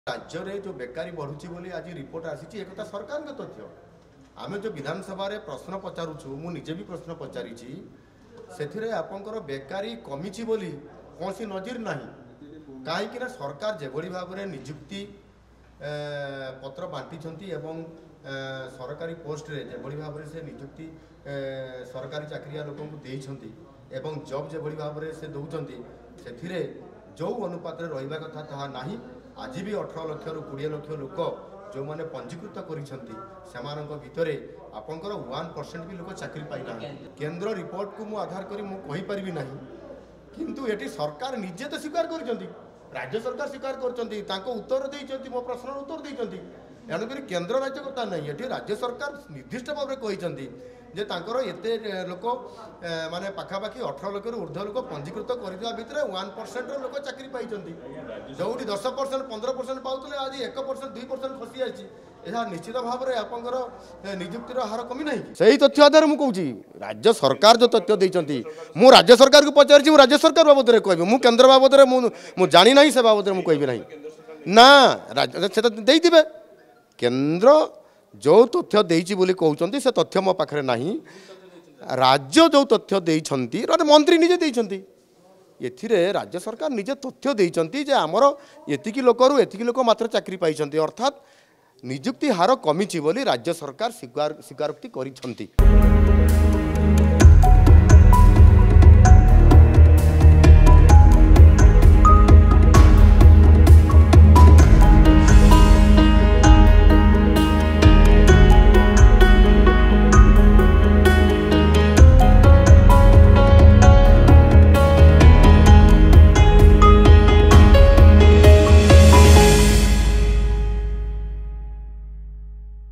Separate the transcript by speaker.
Speaker 1: राज्य में जो बेकारी बढ़ुची बोली आज रिपोर्ट आसी एक सरकार के तथ्य आम जो विधानसभा प्रश्न पचारूँ मुझे भी प्रश्न पचारि से आपंकर बेकारी कमी बोली कौन सी नजीर ना कहीं सरकार जो भाव में निजुक्ति पत्र बांटी सरकारी पोस्ट रे जो भाव में से निजुक्ति सरकारी चाकरिया लोक एवं जॉब जो भाव में से दौरान से जो अनुपात रहा कथा ताहा नहीं आज भी 18 लाख रु 20 लाख लोक जो मैंने पंजीकृत कर आपंकर 1% भी लोक चाकरी पाइना केंद्र रिपोर्ट को आधार करी मुझे ना किंतु ये सरकार निजे तो स्वीकार कर राज्य सरकार स्वीकार कर उत्तर देती मो प्रश्न उत्तर देती एणुक केंद्र राज्य कथा नहीं ये राज्य सरकार निर्दिष्ट भाव में कहते जे तांकर एते लोक माने पाखापाखि 18 लाख ऊर्ध लोक पंजीकृत करथिबा भितर 1% लोक चाकरी पाई जो 10% 15% पाउतले आज 1% 2% खसी आछि एहा निश्चित भाव में आपंकर नियुक्तिर हार कमी नहीं सही तथ्य आधार मु कहूँ राज्य सरकार जो तथ्य देइचंती मु राज्य सरकार को पचारि राज्य सरकार बाबद में कहबी मु केंद्र बाबद में मु जानी नहीं से बाबद में कहबी नहीं ना राज्य से देइथिबे केंद्र जो तथ्य देइछि बोली कहउचंती से तथ्य मो पाखरे नहीं राज्य जो तथ्य देइछंती मंत्री निजे देइछंती एथिरे राज्य सरकार निजे तथ्य देइछंती जे हमर एतिकी लोक मात्र चाकरी पाइछंती अर्थात नियुक्ति हार कमी बोली राज्य सरकार स्वीकारोक्ति करिछंती।